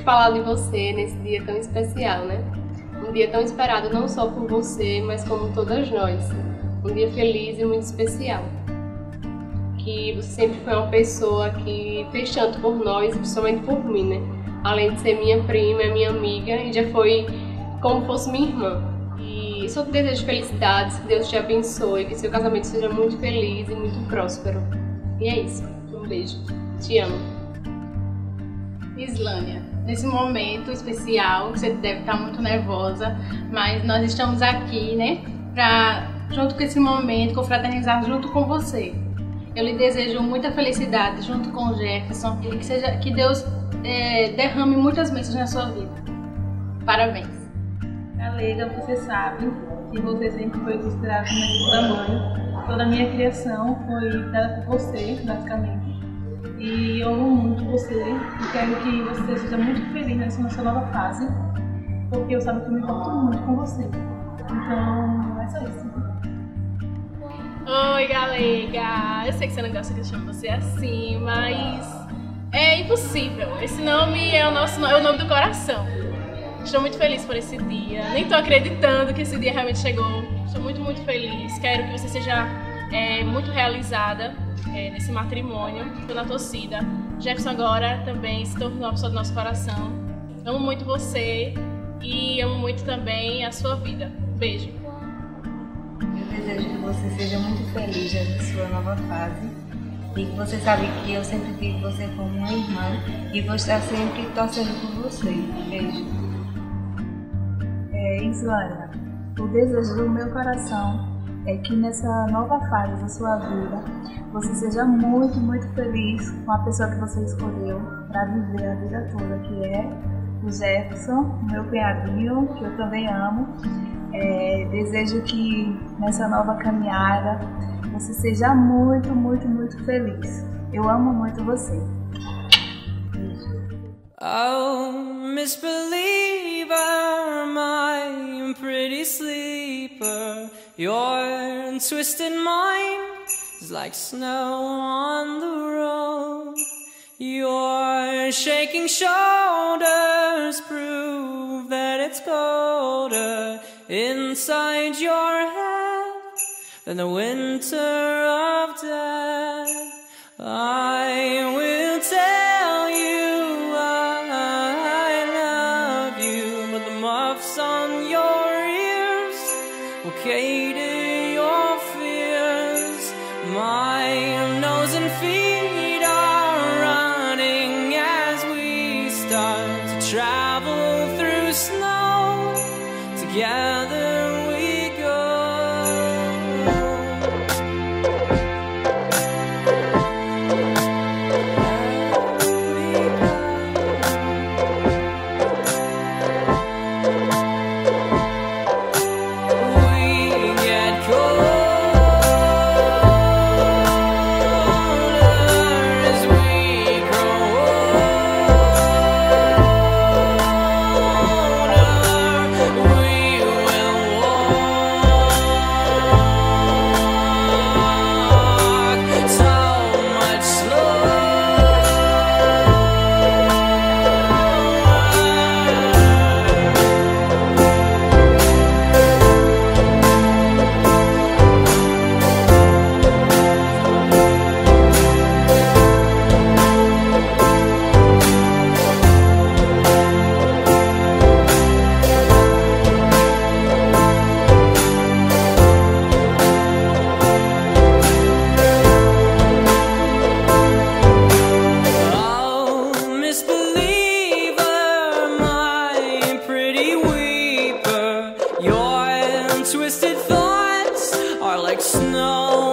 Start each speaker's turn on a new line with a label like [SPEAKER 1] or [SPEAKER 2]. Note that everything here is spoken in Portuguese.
[SPEAKER 1] falar de você nesse dia tão especial, né? Um dia tão esperado não só por você, mas como todas nós. Um dia feliz e muito especial. Que você sempre foi uma pessoa que fez tanto por nós, principalmente por mim, né? Além de ser minha prima, minha amiga, e já foi como fosse minha irmã. E só te desejo felicidades, que Deus te abençoe, que seu casamento seja muito feliz e muito próspero. E é isso. Um beijo. Te amo.
[SPEAKER 2] Islânia, nesse momento especial, você deve estar muito nervosa, mas nós estamos aqui, né, junto com esse momento, confraternizar junto com você. Eu lhe desejo muita felicidade junto com o Jefferson e que Deus derrame muitas bênçãos na sua vida. Parabéns.
[SPEAKER 3] Galega, você sabe que você sempre foi considerada como segunda mãe. Toda a minha criação foi dada por você, basicamente. E eu amo muito você e quero que você seja muito feliz nessa sua nova fase, porque eu sei que eu me importo muito com você. Então, é só isso.
[SPEAKER 4] Oi, Galega! Eu sei que você não gosta que eu chame você assim, mas é impossível. Esse nome é o nome do coração. Estou muito feliz por esse dia. Nem estou acreditando que esse dia realmente chegou. Estou muito, muito feliz. Quero que você seja muito realizada nesse matrimônio. Estou na torcida. Jefferson agora também se tornou uma pessoa do nosso coração. Amo muito você e amo muito também a sua vida. Beijo.
[SPEAKER 5] Eu desejo que você seja muito feliz na sua nova fase e que você sabe que eu sempre tive você como uma irmã e vou estar sempre torcendo por você. Beijo.
[SPEAKER 6] Islânia, o desejo do meu coração é que nessa nova fase da sua vida você seja muito, muito feliz com a pessoa que você escolheu para viver a vida toda, que é o Jefferson, meu cunhadinho, que eu também amo. Desejo que nessa nova caminhada você seja muito, muito, muito feliz. Eu amo muito você.
[SPEAKER 7] Oh, misbeliever, my pretty sleeper, your twisted mind is like snow on the road. Your shaking shoulders prove that it's colder inside your head than the winter of death. I will tell you I love you, but the muffs on your ears will cater your fears. My nose and feet are running as we start to travel through snow. Together we go. Twisted thoughts are like snow